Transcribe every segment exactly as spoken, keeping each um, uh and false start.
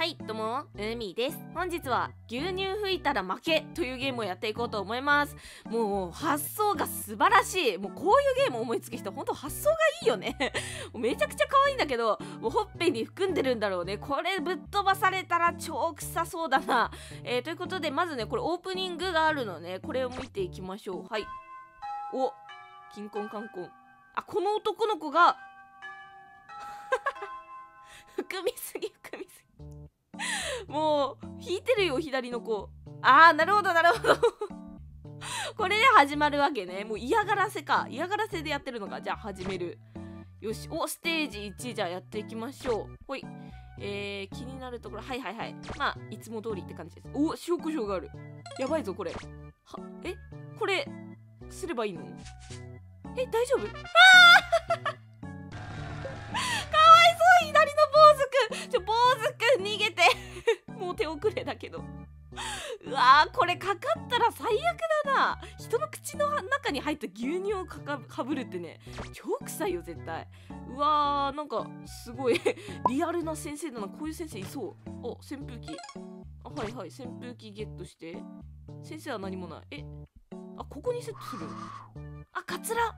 はい、どうも、うみです。本日は牛乳吹いたら負けというゲームをやっていこうと思います。もう発想が素晴らしい。もうこういうゲームを思いつく人、ほんと発想がいいよね。めちゃくちゃ可愛いんだけど、もうほっぺに含んでるんだろうね。これぶっ飛ばされたら超臭そうだな。えー、ということで、まずね、これオープニングがあるのね。これを見ていきましょう。はい。お、キンコンカンコン。あ、この男の子が、含みすぎ含みすぎ。もう引いてるよ左の子。あーなるほどなるほどこれで始まるわけね。もう嫌がらせか、嫌がらせでやってるのか。じゃあ始める。よし、おステージいちじゃあやっていきましょう。ほい。えー、気になるところ、はいはいはい、まあいつも通りって感じです。お、塩コショウがある。やばいぞこれ。はえこれすればいいの？え大丈夫？あー左の坊主くん、ちょ坊主くん逃げてもう手遅れだけどうわーこれかかったら最悪だな。人の口の中に入った牛乳をかかかぶるってね、超臭いよ絶対。うわーなんかすごいリアルな先生だな。こういう先生いそう。お扇風機、あはいはい、扇風機ゲットして。先生は何もない。えあここにセットする。あカツラ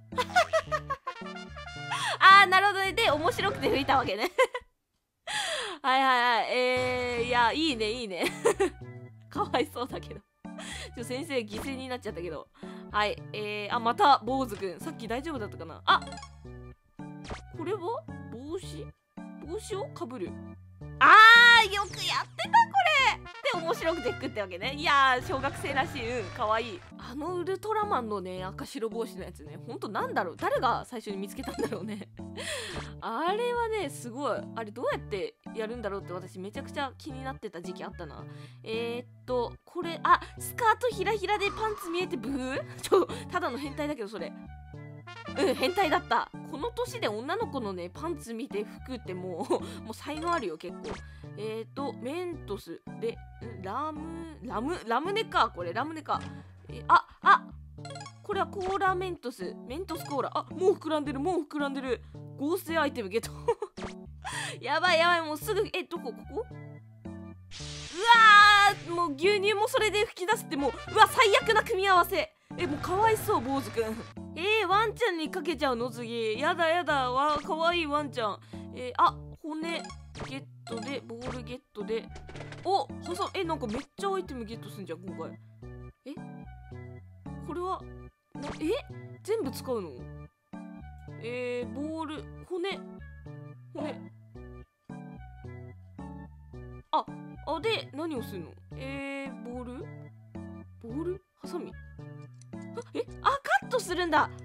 あーなるほどね。で面白くて吹いたわけねはいはいはい、えー、いやいいねいいねかわいそうだけどちょ先生犠牲になっちゃったけど。はいえー、あまた坊主くん、さっき大丈夫だったかな。あこれは帽子帽子をかぶる。あーよくやってたこれで面白くて吹くってわけね。いやー小学生らしい。うんかわいい。あのウルトラマンのね赤白帽子のやつね、ほんとなんだろう、誰が最初に見つけたんだろうねあれはねすごい。あれどうやってやるんだろうって私めちゃくちゃ気になってた時期あったな。えー、っとこれあスカートひらひらでパンツ見えてブーちょただの変態だけどそれ。うん変態だった。この年で女の子のねパンツ見て服ってもうもう才能あるよ結構。えーとメントスでラムラムラムネか、これラムネか。えああこれはコーラメントスメントスコーラ。あもう膨らんでるもう膨らんでる。合成アイテムゲットやばいやばいもうすぐ。えどこここうわーもう牛乳もそれで吹き出すってもううわ最悪な組み合わせ。えもうかわいそう坊主くんえー、ワンちゃんにかけちゃうの次。やだやだわかわいいワンちゃん。えー、あ骨ゲットでボールゲットでおはさえなんかめっちゃアイテムゲットすんじゃん今回。えこれはなえ全部使うの。えー、ボール骨骨ああで何をするの。えー、ボールボールハサミえあカットするんだ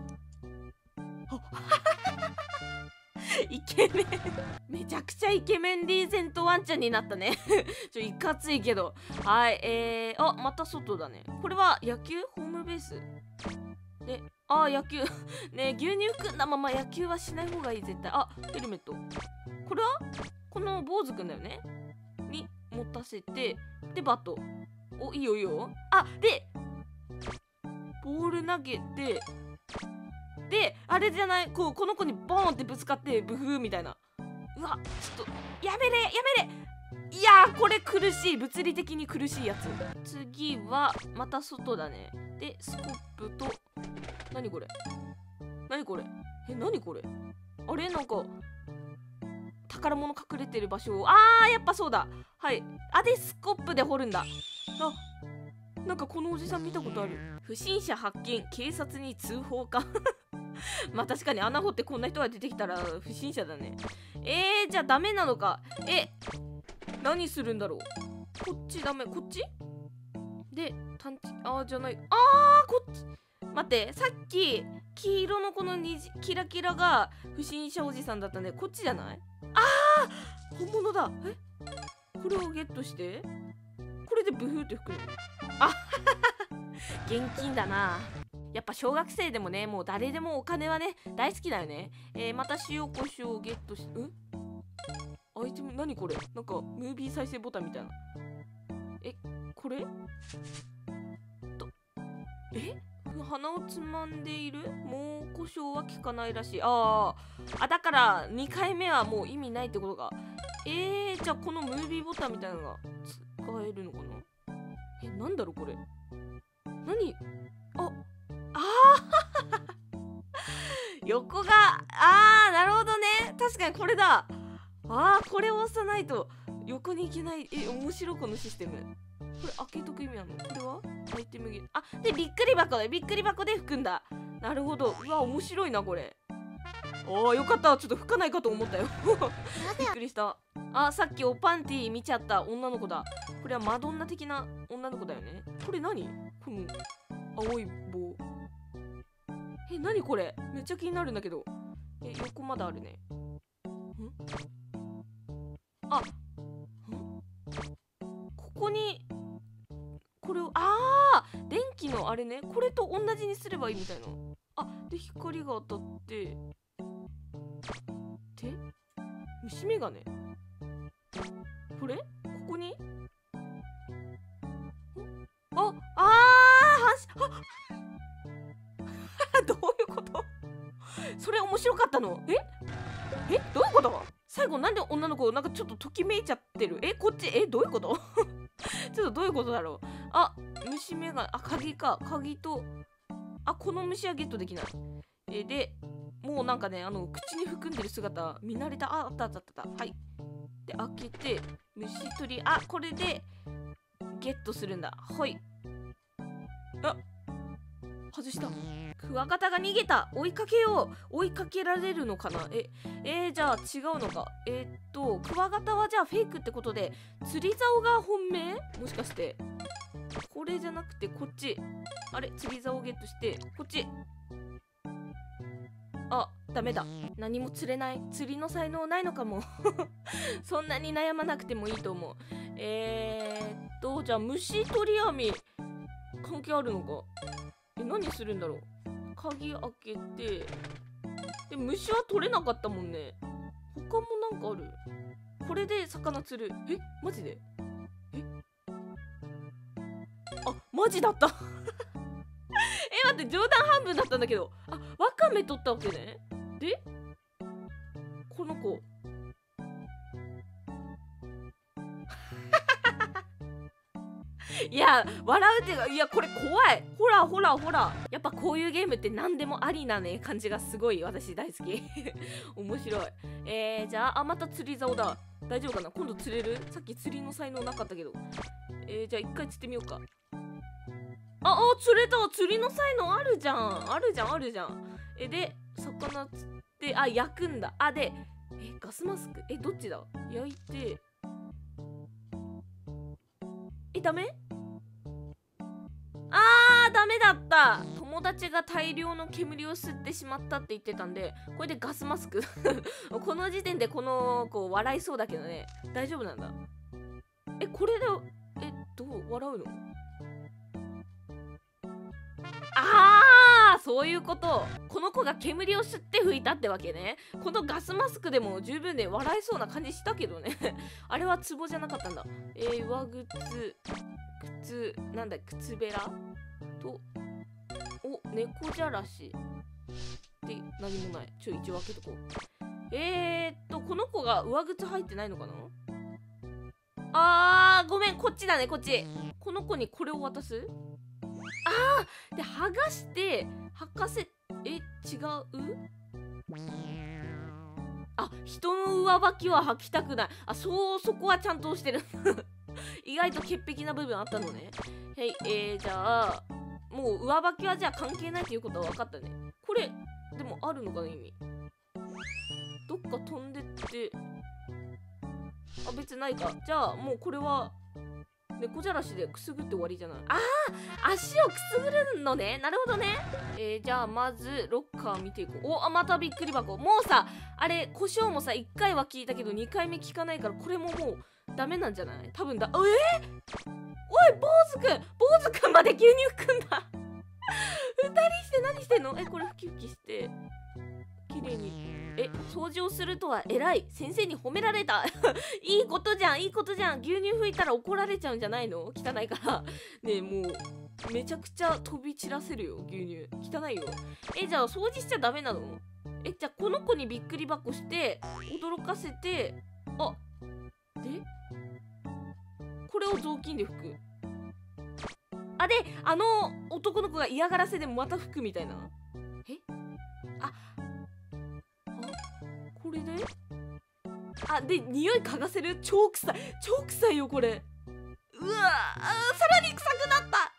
イケメンめちゃくちゃイケメンリーゼントワンちゃんになったねちょいかついけど。はいえー、あまた外だね。これは野球ホームベースであ野球ね牛乳含んだまま野球はしない方がいい絶対。あヘルメットこれはこの坊主くんだよねに持たせてでバットおいいよいいよ。あでボール投げてであれじゃないこうこの子にボーンってぶつかってブフーみたいな。うわちょっとやめれやめれ。いやーこれ苦しい、物理的に苦しいやつ。次はまた外だね。でスコップと何これ何これえ何これあれなんか宝物隠れてる場所をあーやっぱそうだはいあでスコップで掘るんだ。あなんかこのおじさん見たことある。不審者発見警察に通報かまあ確かに穴掘ってこんな人が出てきたら不審者だね。えー、じゃあダメなのか。え何するんだろう。こっちダメこっちで探知あーじゃないあーこっち待ってさっき黄色のこのにじキラキラが不審者おじさんだったね。こっちじゃない。あー本物だ。えこれをゲットしてこれでブフーって吹くの。あ現金だな。やっぱ小学生でもねもう誰でもお金はね大好きだよね。えー、また塩コショウをゲットしんアイテム何これなんかムービー再生ボタンみたいな。えこれとえ鼻をつまんでいる。もう胡椒は効かないらしい。あーあだからにかいめはもう意味ないってことか。 えー、じゃあこのムービーボタンみたいなのが使えるのかな。え、なんだろうこれ。何。ああー横が、あーなるほどね。確かにこれだ。あーこれを押さないと横に行けない。え、面白いこのシステム。これ開けとく意味あるの。これはアイテムゲーム。あ、でびっくり箱だ。びっくり箱で吹くんだ。なるほど。うわ面白いなこれ。おーよかった。ちょっと吹かないかと思ったよびっくりした。あ、さっきおパンティ見ちゃった女の子だ。これはマドンナ的な女の子だよね。これ何この青い棒。え、何これ。めっちゃ気になるんだけど。え、横まだあるね。んあ、んここにこれを、あー電気のあれね。これと同じにすればいいみたいな。あ、で光が当たってで虫眼鏡。これここにあ、あーはしあどういうことそれ面白かったの。ええどういうこと。最後なんで女の子なんかちょっとときめいちゃってる。えこっちえどういうことちょっとどういうことだろう。あ、虫眼鏡。あ、鍵か。鍵とあ、この虫はゲットできない。えでもうなんかね、あの口に含んでる姿見慣れた。あ、あったあったあった。はい。で開けて虫取り。あ、これでゲットするんだ。はい。あ、外した。クワガタが逃げた。追いかけよう。追いかけられるのかな。ええー、じゃあ違うのか。えー、っとクワガタはじゃあフェイクってことで、釣り竿が本命。もしかしてこれじゃなくてこっち。あれ釣り竿をゲットしてこっち。あ、ダメだ。何も釣れない。釣りの才能ないのかもそんなに悩まなくてもいいと思う。えーっとじゃあ虫取り網関係あるのか。え、何するんだろう。鍵開けてで虫は取れなかったもんね。他もなんかある。これで魚釣る。えマジで。えあ、マジだったえ、待って、冗談半分だったんだけど。あ、ワカメ取ったわけね。でこの子いや笑うっていうか、いやこれ怖い。ほらほらほら、やっぱこういうゲームって何でもありなね感じがすごい私大好き面白い。えー、じゃあ、あ、また釣り竿だ。大丈夫かな。今度釣れる。さっき釣りの才能なかったけど。えー、じゃあ一回釣ってみようか。ああ、釣れた。釣りの才能あるじゃんあるじゃんあるじゃん。えで魚釣ってあ焼くんだ。あでえガスマスク。えどっちだ。焼いてえダメ。あーダメだった。友達が大量の煙を吸ってしまったって言ってたんで、これでガスマスクこの時点でこの子笑いそうだけどね。大丈夫なんだ。えこれでえどう笑うの。あーそういうこと。この子が煙を吸って吹いたってわけね。このガスマスクでも十分で笑いそうな感じしたけどねあれはツボじゃなかったんだ。えー、上靴靴なんだ靴べらとお猫じゃらしで何もない。ちょ一応開けとこう。えーっとこの子が上靴履いてないのかな。あーごめんこっちだねこっち。この子にこれを渡す。あーで剥がして履かせえ違う。あ人の上履きは履きたくない。あそうそこはちゃんとしてる意外と潔癖な部分あったのね。はい、えー、じゃあもう上履きはじゃあ関係ないということは分かったね。これでもあるのかな意味。どっか飛んでってあ別にないか。じゃあもうこれは猫じゃらしでくすぐって終わりじゃない。あー足をくすぐるのね。なるほどね。えー、じゃあまずロッカー見ていこう。おあまたびっくり箱。もうさあれ胡椒もさいっかいは聞いたけどにかいめ聞かないからこれももうダメなんじゃない多分だ。えー、おい坊主くん坊主くんまで牛乳含んだふたりして何してんの。えこれふきふきして綺麗にえ掃除をするとは偉い。先生に褒められたいいことじゃんいいことじゃん。牛乳拭いたら怒られちゃうんじゃないの。汚いからねえもうめちゃくちゃ飛び散らせるよ牛乳。汚いよ。えじゃあ掃除しちゃダメなの。えじゃあこの子にびっくり箱して驚かせてあこれを雑巾で拭く。あ、であの男の子が嫌がらせでまた拭くみたいな。えああこれであで匂い嗅がせる。超臭い超臭いよこれ。うわあさらに臭くなった。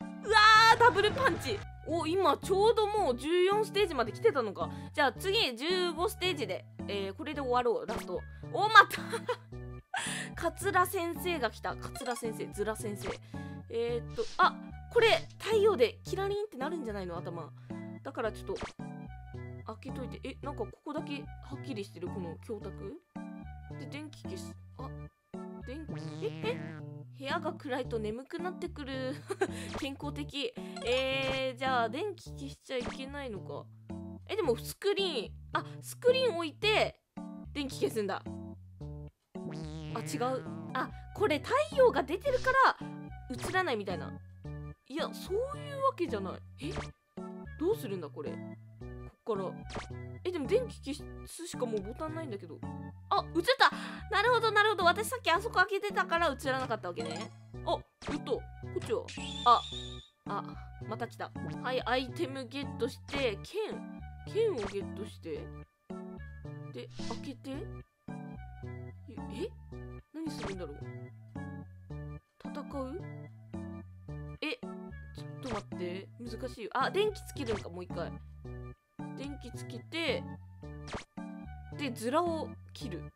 うわーダブルパンチ。お今ちょうどもうじゅうよんステージまで来てたのか。じゃあ次じゅうごステージで、えー、これで終わろう。ラスト。おまた桂先生が来た。桂先生ズラ先生。えー、っとあこれ太陽でキラリンってなるんじゃないの頭。だからちょっと開けといて。えなんかここだけはっきりしてるこの鏡卓で電気消す。あ電気ええ部屋が暗いと眠くなってくる健康的。えー、じゃあ電気消しちゃいけないのか。えでもスクリーンあスクリーン置いて電気消すんだ。あ違う。あこれ太陽が出てるから映らないみたいな。いやそういうわけじゃない。えどうするんだこれ。こっからえでも電気消すしかもうボタンないんだけど。あ映った。なるほどなるほど。私さっきあそこ開けてたから映らなかったわけね。あやっとこっちはああまた来た。はいアイテムゲットして剣剣をゲットしてで開けてえ何するんだろう。戦うえちょっと待って難しいよ。あ電気つけるのか。もう一回電気つけてでズラを切る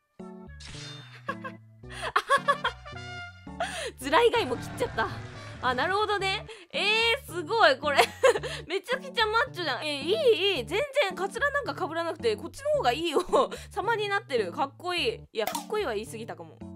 ズラ以外も切っちゃった。あなるほどね。えー、すごいこれめちゃくちゃマッチョじゃん。えー、いいいい全然カツラなんかかぶらなくてこっちの方がいいよ様になってる。かっこいい。いやかっこいいは言い過ぎたかも。